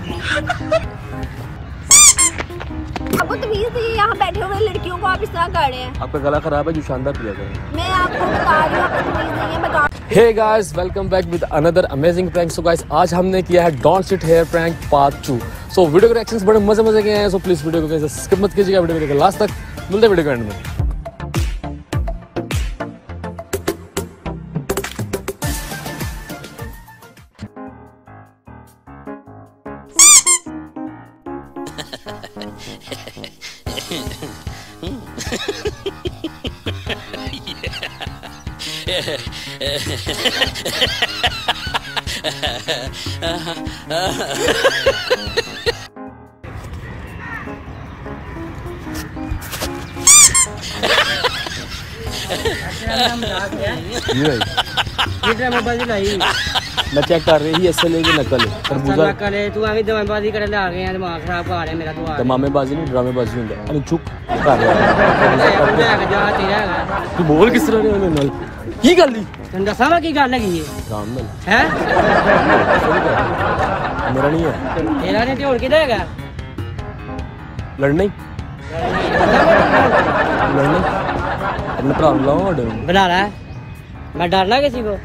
आपको तमीज नहीं है, यहाँ बैठे हुए लड़कियों को आप इस तरह कर रहे हैं। आपका गला खराब है, जो शानदार पिया करें। मैं आपको बता रही हूँ, आपको तमीज नहीं है। बता hey guys, welcome back with another amazing prank. So guys, आज हमने किया है don't sit here prank part 2। So video के रिएक्शंस बड़े मजे के हैं। सो प्लीज वीडियो को स्किप मत कीजिएगा, वीडियो को देखिए लास्ट तक। मिलते हैं वीडियो के एंड में। मैं चेक कर रही ऐसे लेके नकल है तरबूजा नकल है। तू आगे दवाबाजी करने आ गए हैं, दिमाग खराब कर रहे मेरा। तू दमामेबाजी नहीं ड्रामेबाजी होता है। अरे चुप कर तू बोल किस तरह ने नल की गल दी तन दसावा की गल लगी है राम नल हैं। मेरा नहीं है, तेरा नहीं तो और किधर है? लड़ना ही लड़ना अपने भरा लाओ ऑर्डर बना रहा है। मैं डरना किसी को?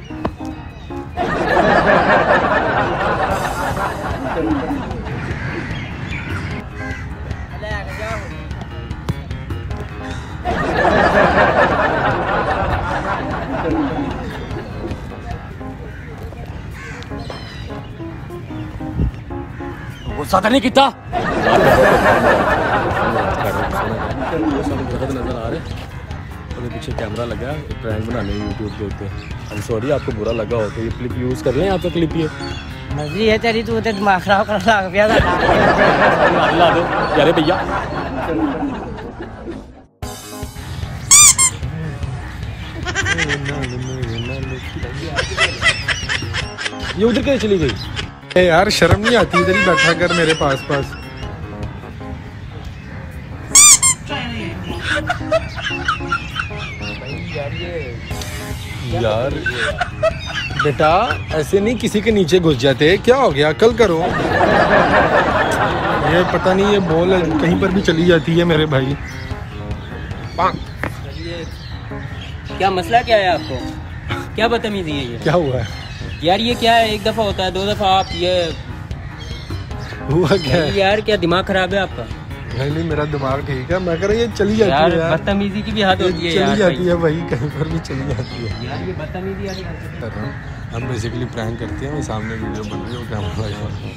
गुस्सा तो नहीं किया नजर आ रहे। पीछे कैमरा लगा है, प्रैंक बनाने यूट्यूब के ऊपर। आई एम सॉरी, आपको बुरा लगा हो तो ये क्लिप यूज़ कर लें। आपका क्लिप ये मर्जी है तेरी, तू तो दिमाग खराब कर लग गया ला दो यारे भैया। ये उधर कैसे चली गई? यार शर्म नहीं आती? इधर ही बैठा कर मेरे पास यार बेटा ऐसे नहीं किसी के नीचे घुस जाते। क्या हो गया? कल करो। ये पता नहीं ये बॉल कहीं पर भी चली जाती है मेरे भाई। क्या मसला क्या है आपको? क्या बदतमीजी है ये? क्या हुआ है यार? ये क्या है? एक दफा होता है, 2 दफा आप ये हुआ क्या है? यार क्या दिमाग खराब है आपका? नहीं मेरा दिमाग ठीक है। मैं कह रहा ये चली जाती है यार। बदतमीजी की भी हद होती है यार। चली जाती है भाई, कहीं पर भी चली जाती है यार। ये बदतमीजी वाली हरकत कर रहा हूँ। हम बेसिकली प्रैंक करते हैं। मैं सामने वीडियो बन रही है, वो कैमरा लगा है।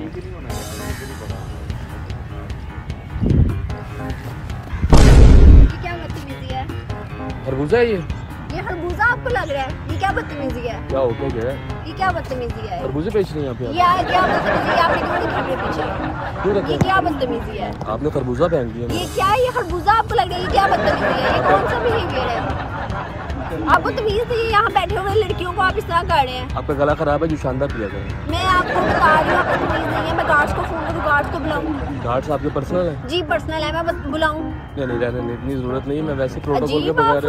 क्या बदतमीजी है? खरबूजा है ये खरबूजा आपको लग रहा है? ये क्या बदतमीजी है? क्या हो गया है? ये क्या बदतमीजी है? खरबूजे बेच रही हैं यहाँ पे? ये क्या बदतमीजी है? आपने क्यों रखा मेरे पीछे? ये क्या बदतमीजी है? आपने खरबूजा पहन दिया। ये क्या है? ये खरबूजा आपको लग रहा है? ये क्या बदतमीजी है? ये कौन सा बिहेवियर है? आपको तमीज नहीं है, यहाँ बैठे हुए लड़कियों को आप इस तरह कर रहे हैं। आपका गला खराब है, जो शानदार पिया करें। मैं आपको बता रही हूँ, आपको तमीज नहीं है। मैं गार्ड्स को फोन करूँ, गार्ड्स को बुलाऊँ? गार्ड्स आपके पर्सनल है? जी पर्सनल है, मैं बुलाऊँ? नहीं रहने इतनी जरूरत नहीं है। मैं वैसे प्रोटोकॉल के बगैर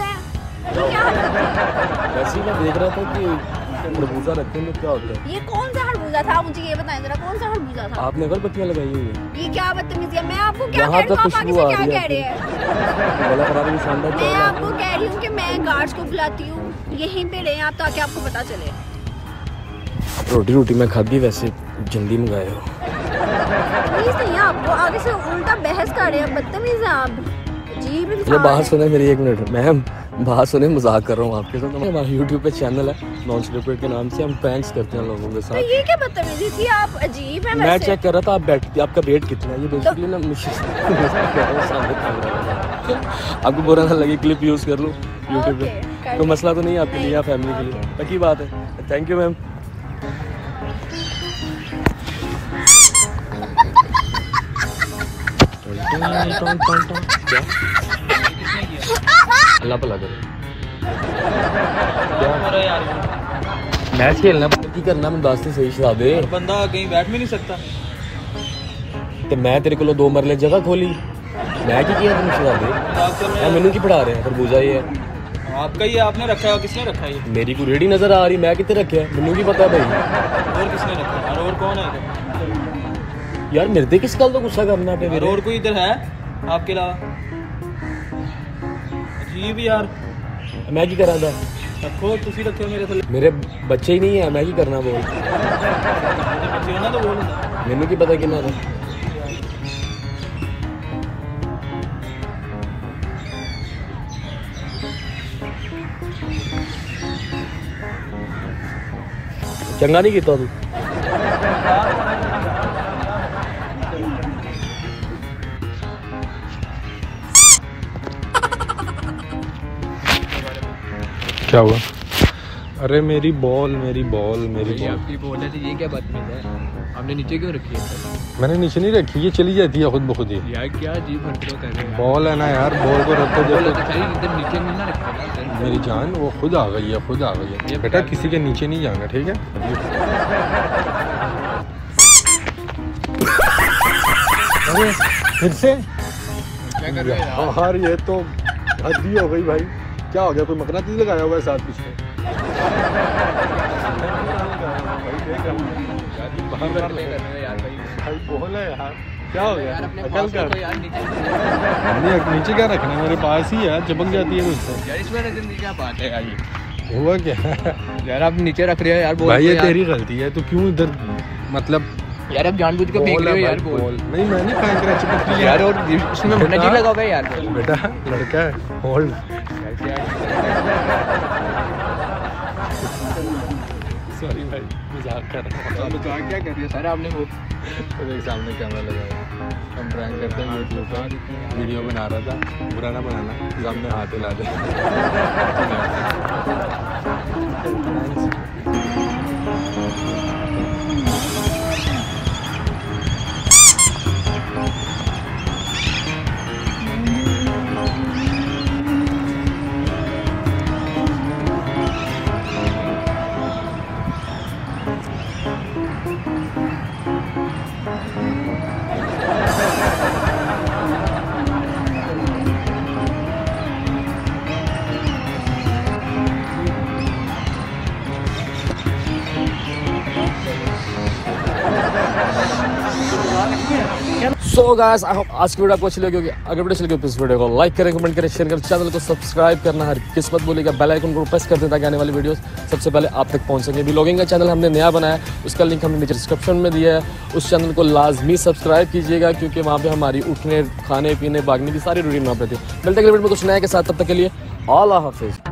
वैसे ही मैं देख रहा था कि खरबूजा रखने में क्या होता है। ये कौन सा खरबूजा था? मुझे ये बताएं जरा, कौन सा खरबूजा था? आपने अगरबत्तियाँ लगाई हुई है। ये क्या बदतमीजी है? मैं आपको क्या कह रही हूँ, आप आगे से क्या कह रहे हैं? गला खराब है, शानदार। मैं आपको कह रही हूँ कि मैं गार्ड्स को बुलाती हूँ, यहीं पे रहे आप ताकि आपको पता चले। रोटी मैं खा दी, वैसे जल्दी मंगाए हो। तमीज नहीं है आपको, आगे से उल्टा बहस कर रहे हैं। बदतमीज है आप, अजीब इंसान। बात सुने मेरी, 1 मिनट मैम, बात सुने। मजाक कर रहा हूँ आपके साथ। हमारा यूट्यूब पे चैनल है नॉन स्क्रिप्टेड के नाम से। हम प्रैंक्स करते हैं लोगों के साथ। तो ये क्या बदतमीजी थी? आप अजीब हैं। मैं चेक कर रहा था आप बैठती, आपका वेट कितना है? ये बेसिकली ना आपको बुरा ना लगे, क्लिप यूज कर लो यूट्यूब पे। तो मसला तो नहीं है आपके लिए या फैमिली के लिए? पक्की बात है। Thank you ma'am. अल्लाह भला करे। मैच खेलना की करना, मैं दस सही शरा दे। बंदा कहीं बैठ भी नहीं सकता। तो मैं तेरे को 2 मरले जगह खोली, मैं की किया तुम शरा दे। मैनू की पढ़ा रहे हैं? खरबूजा ये है आपका, ये आपने रखा है? किसने रखा है ये? मेरी को रेडी नजर आ रही, मैं कितने रखे है? मैनू की पता है भाई। और किसने रखा है? और कौन है? यार मेरे ते किस गल तो गुस्सा करना पे और कोई इधर है आपके अलावा? अजीब यार। मैं की करा था? रखो तुसी रखो मेरे थल्ले। मेरे बच्चे ही नहीं है, मैं की करना बोल। बच्चे हो ना तो बोल। मैनू की पता कितना था। चंगा नहीं किया तू। क्या हुआ? अरे मेरी बॉल मेरी बॉल मेरी बॉल। आपकी बोल है तो ये क्या बात है? आपने नीचे क्यों रखी है? मैंने नीचे नहीं रखी, ये चली जाती है खुद ब खुद ही। यार क्या अजीब हरकत कर रहे हैं। बॉल है ना यार, बॉल को रखो बोलो देखो। तो सही, इधर नीचे नहीं ना रखा। मेरी जान वो खुद आ गई है, खुद आ गई है। बेटा किसी के नीचे नहीं जाना, ठीक है? अरे फिर से क्या कर रहे हो यार? ये तो हद ही हो गई भाई। क्या हो गया? कोई मकनातीस लगाया हुआ है साथ पीछे? भाई बोल है यार, क्या हो गया? अकल कर। नीचे क्या रखना है? मेरे पास ही है, चिपक जाती है मुझसे। यार इसमें क्या बात है यार? हुआ क्या? यार आप नीचे रख रहे हो यार। भाई ये तेरी गलती है, तू क्यों इधर मतलब यार आप जानबूझ के फेंक रहे हो यार बॉल। नहीं मैं नहीं फेंक रहा, चिपक रही है यार। और इसमें मना नहीं लगा हुआ है यार। बेटा लड़का है, होल्ड। सॉरी भाई, मजाक कर रहा हूँ। मजाक क्या कर रहे हो सर? आपने वो देख सामने कैमरा लगा है, हम प्रैंक करते हैं यूट्यूब पर। वीडियो बना रहा था, बुरा ना बनाना, सामने हाथ हिला दे। सो गाइस आई होप आज की वीडियो आपको अच्छी लगी होगी। अगर वीडियो अच्छी लगी तो इस वीडियो को लाइक करें, कमेंट करें, शेयर करें, चैनल को सब्सक्राइब करना हर किस्मत बोलेगा, बेल आइकन को प्रेस कर दें ताकि आने वाली वीडियोस सबसे पहले आप तक पहुंच सके। व्लॉगिंग का चैनल हमने नया बनाया है, उसका लिंक हमने नीचे डिस्क्रिप्शन में दिया है। उस चैनल को लाजमी सब्सक्राइब कीजिएगा क्योंकि वहाँ पे हमारी उठने, खाने, पीने, भागने की सारी रूटीन वहाँ पे थी। मिलते हैं अगले वीडियो में कुछ नया के साथ, तब तक के लिए अल्लाह हाफिज़।